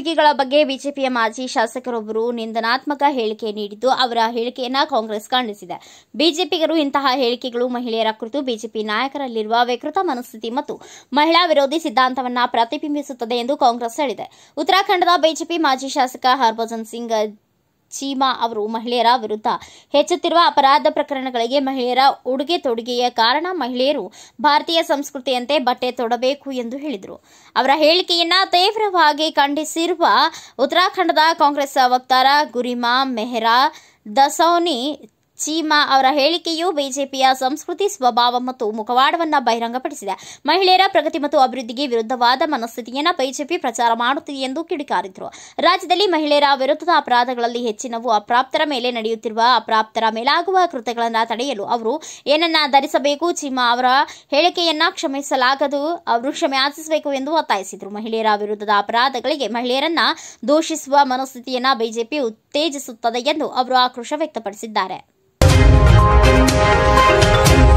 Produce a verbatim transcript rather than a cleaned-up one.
ಹೇಳಿಕೆಗಳ ಬಗ್ಗೆ ಬಿಜೆಪಿಯ ಮಾಜಿ ಶಾಸಕರೊಬ್ಬರು ನಿಂದನಾತ್ಮಕ ಹೇಳಿಕೆ ನೀಡಿದ್ದು, ಅವರ ಹೇಳಿಕೆಯನ್ನ ಕಾಂಗ್ರೆಸ್ ಖಂಡಿಸಿದೆ. ಬಿಜೆಪಿಗರು ಇಂತಹ ಹೇಳಿಕೆಗಳು ಮಹಿಳೆಯರ ಕುರಿತು ಬಿಜೆಪಿ ನಾಯಕರಲ್ಲಿರುವ ವಿಕೃತ ಮನಸ್ಥಿತಿ ಮತ್ತು ಮಹಿಳಾ ವಿರೋಧಿ ಸಿದ್ಧಾಂತವನ್ನ ಪ್ರತಿಬಿಂಬಿಸುತ್ತದೆ ಎಂದು ಕಾಂಗ್ರೆಸ್ ಹೇಳಿದೆ. ಉತ್ತರಾಖಂಡದ ಬಿಜೆಪಿ ಮಾಜಿ ಶಾಸಕ ಹರ್ಭಜನ್ ಸಿಂಗ್ ಚೀಮಾ ಅವರು ಮಹಿಳೆಯರ ವಿರುದ್ಧ ಹೆಚ್ಚುತ್ತಿರುವ ಅಪರಾಧ ಪ್ರಕರಣಗಳಿಗೆ ಮಹಿಳೆಯರ ಉಡುಗೆ ತೊಡುಗೆಯ ಕಾರಣ ಮಹಿಳೆಯರು ಭಾರತೀಯ ಸಂಸ್ಕೃತಿಯಂತೆ ಬಟ್ಟೆ ತೊಡಬೇಕು ಎಂದು ಹೇಳಿದರು. ಅವರ ಹೇಳಿಕೆಯನ್ನ ತೀವ್ರವಾಗಿ ಖಂಡಿಸಿರುವ ಉತ್ತರಾಖಂಡದ ಕಾಂಗ್ರೆಸ್ ವಕ್ತಾರ ಗುರಿಮಾ ಮೆಹ್ರಾ ದಸೌನಿ, ಚೀಮಾ ಅವರ ಹೇಳಿಕೆಯು ಬಿಜೆಪಿಯ ಸಂಸ್ಕೃತಿ, ಸ್ವಭಾವ ಮತ್ತು ಮುಖವಾಡವನ್ನು ಬಹಿರಂಗಪಡಿಸಿದೆ. ಮಹಿಳೆಯರ ಪ್ರಗತಿ ಮತ್ತು ಅಭಿವೃದ್ಧಿಗೆ ವಿರುದ್ಧವಾದ ಮನಸ್ಥಿತಿಯನ್ನು ಬಿಜೆಪಿ ಪ್ರಚಾರ ಮಾಡುತ್ತಿದೆ ಎಂದು ಕಿಡಿಕಾರಿದರು. ರಾಜ್ಯದಲ್ಲಿ ಮಹಿಳೆಯರ ವಿರುದ್ಧದ ಅಪರಾಧಗಳಲ್ಲಿ ಹೆಚ್ಚಿನವು ಅಪ್ರಾಪ್ತರ ಮೇಲೆ ನಡೆಯುತ್ತಿರುವ ಅಪ್ರಾಪ್ತರ ಮೇಲಾಗುವ ಕೃತ್ಯಗಳನ್ನು ತಡೆಯಲು ಅವರು ಏನನ್ನ ಧರಿಸಬೇಕು. ಚೀಮಾ ಅವರ ಹೇಳಿಕೆಯನ್ನ ಕ್ಷಮಿಸಲಾಗದು, ಅವರು ಕ್ಷಮೆ ಯಾಚಿಸಬೇಕು ಎಂದು ಒತ್ತಾಯಿಸಿದರು. ಮಹಿಳೆಯರ ವಿರುದ್ಧದ ಅಪರಾಧಗಳಿಗೆ ಮಹಿಳೆಯರನ್ನ ದೂಷಿಸುವ ಮನಸ್ಥಿತಿಯನ್ನು ಬಿಜೆಪಿ ಉತ್ತೇಜಿಸುತ್ತದೆ ಎಂದು ಅವರು ಆಕ್ರೋಶ ವ್ಯಕ್ತಪಡಿಸಿದ್ದಾರೆ.